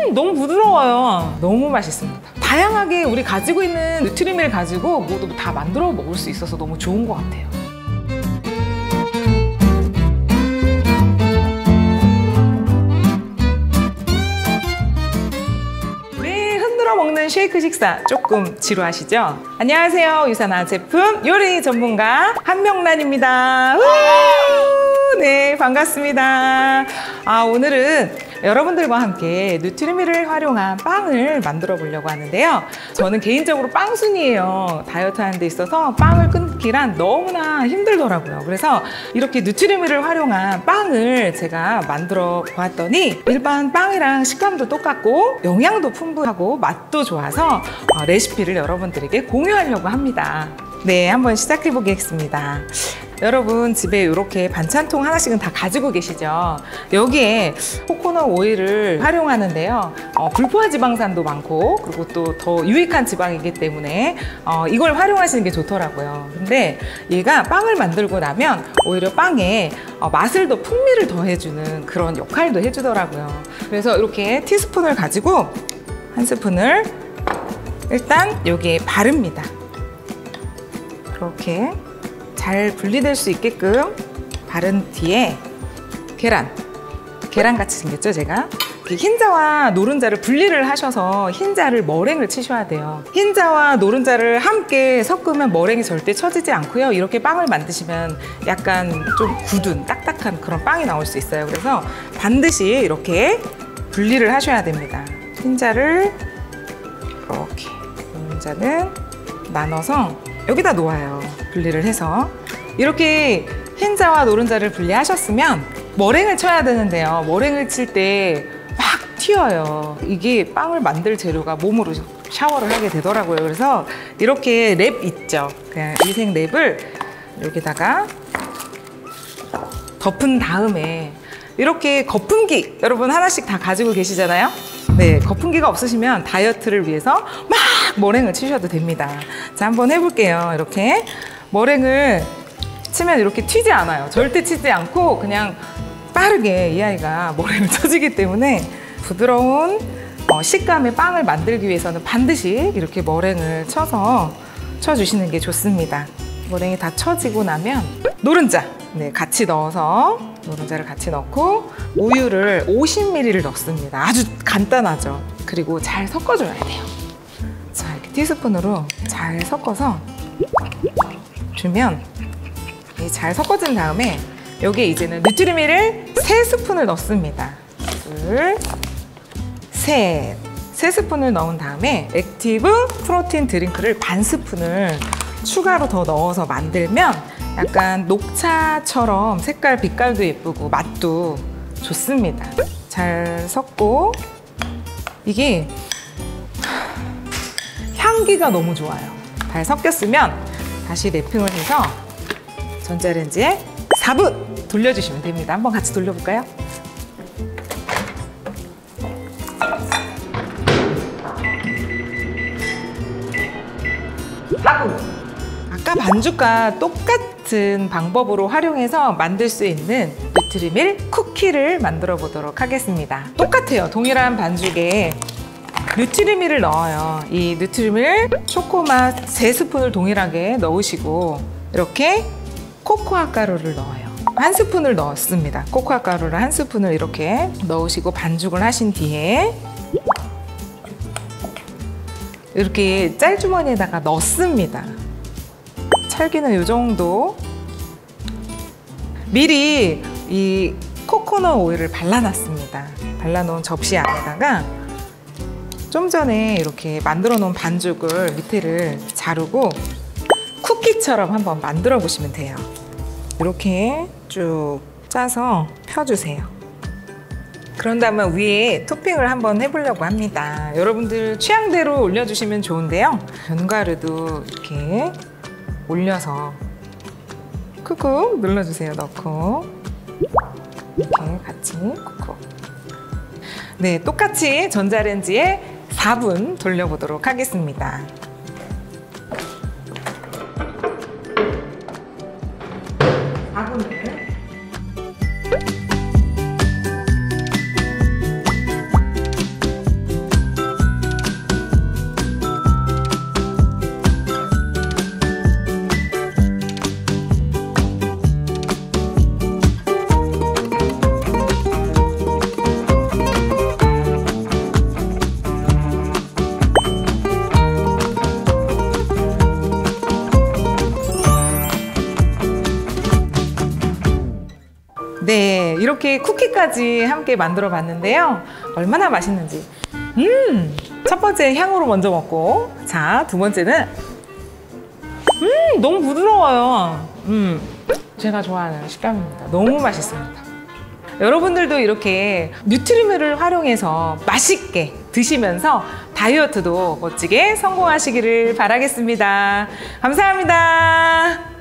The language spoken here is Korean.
너무 부드러워요. 너무 맛있습니다. 다양하게 우리 가지고 있는 누트리밀 가지고 모두 다 만들어 먹을 수 있어서 너무 좋은 것 같아요. 먹는 쉐이크 식사 조금 지루하시죠? 안녕하세요. 유산화 제품 요리 전문가 한명란입니다. 네, 반갑습니다. 오늘은 여러분들과 함께 누트리밀을 활용한 빵을 만들어 보려고 하는데요. 저는 개인적으로 빵순이에요. 다이어트 하는 데 있어서 빵을 끊기란 너무나 힘들더라고요. 그래서 이렇게 누트리밀을 활용한 빵을 제가 만들어 보았더니 일반 빵이랑 식감도 똑같고 영양도 풍부하고 맛도 좋아서 레시피를 여러분들에게 공유하려고 합니다. 네, 한번 시작해 보겠습니다. 여러분 집에 이렇게 반찬통 하나씩은 다 가지고 계시죠? 여기에 코코넛 오일을 활용하는데요. 불포화 지방산도 많고 그리고 또 더 유익한 지방이기 때문에 이걸 활용하시는 게 좋더라고요. 근데 얘가 빵을 만들고 나면 오히려 빵에 맛을 더 풍미를 더해주는 그런 역할도 해주더라고요. 그래서 이렇게 티스푼을 가지고 한 스푼을 일단 여기에 바릅니다. 이렇게 잘 분리될 수 있게끔 바른 뒤에 계란같이 생겼죠, 제가? 흰자와 노른자를 분리를 하셔서 흰자를 머랭을 치셔야 돼요. 흰자와 노른자를 함께 섞으면 머랭이 절대 쳐지지 않고요. 이렇게 빵을 만드시면 약간 좀 굳은 딱딱한 그런 빵이 나올 수 있어요. 그래서 반드시 이렇게 분리를 하셔야 됩니다. 흰자를 이렇게, 노른자는 나눠서 여기다 놓아요. 분리를 해서 이렇게 흰자와 노른자를 분리하셨으면 머랭을 쳐야 되는데요. 머랭을 칠 때 막 튀어요. 이게 빵을 만들 재료가 몸으로 샤워를 하게 되더라고요. 그래서 이렇게 랩 있죠. 그냥 위생 랩을 여기다가 덮은 다음에 이렇게 거품기 여러분 하나씩 다 가지고 계시잖아요. 네, 거품기가 없으시면 다이어트를 위해서 막 머랭을 치셔도 됩니다. 자, 한번 해볼게요. 이렇게 머랭을 치면 이렇게 튀지 않아요. 절대 튀지 않고 그냥 빠르게 이 아이가 머랭을 쳐지기 때문에 부드러운 식감의 빵을 만들기 위해서는 반드시 이렇게 머랭을 쳐주시는 게 좋습니다. 머랭이 다 쳐지고 나면 노른자 같이 넣어서 노른자를 같이 넣고 우유를 50ml를 넣습니다. 아주 간단하죠. 그리고 잘 섞어줘야 돼요. 자, 이렇게 티스푼으로 잘 섞어서 주면 잘 섞어진 다음에 여기에 이제는 누트리밀을 3스푼을 넣습니다. 둘, 셋. 3스푼을 넣은 다음에 액티브 프로틴 드링크를 반 스푼을 추가로 더 넣어서 만들면 약간 녹차처럼 색깔, 빛깔도 예쁘고 맛도 좋습니다. 잘 섞고 이게 향기가 너무 좋아요. 잘 섞였으면 다시 랩핑을 해서 전자레인지에 4분 돌려주시면 됩니다. 한번 같이 돌려볼까요? 아까 반죽과 똑같은 방법으로 활용해서 만들 수 있는 누트리밀 쿠키를 만들어 보도록 하겠습니다. 똑같아요. 동일한 반죽에 누트리밀을 넣어요. 이 누트리밀 초코맛 3스푼을 동일하게 넣으시고 이렇게 코코아 가루를 넣어요. 1스푼을 넣었습니다. 코코아 가루를 1스푼을 이렇게 넣으시고 반죽을 하신 뒤에 이렇게 짤주머니에다가 넣습니다. 찰기는 이 정도. 미리 이 코코넛 오일을 발라놨습니다. 발라놓은 접시 안에다가 좀 전에 이렇게 만들어 놓은 반죽을 밑에를 자르고 쿠키처럼 한번 만들어 보시면 돼요. 이렇게 쭉 짜서 펴주세요. 그런 다음에 위에 토핑을 한번 해보려고 합니다. 여러분들 취향대로 올려주시면 좋은데요. 견과류도 이렇게 올려서 쿡쿡 눌러주세요. 넣고 이렇게 같이 쿡쿡. 네, 똑같이 전자레인지에 4분 돌려보도록 하겠습니다. 이렇게 쿠키까지 함께 만들어 봤는데요. 얼마나 맛있는지. 첫 번째 향으로 먼저 먹고, 자, 두 번째는 너무 부드러워요. 제가 좋아하는 식감입니다. 너무 맛있습니다. 여러분들도 이렇게 뉴트리미를 활용해서 맛있게 드시면서 다이어트도 멋지게 성공하시기를 바라겠습니다. 감사합니다.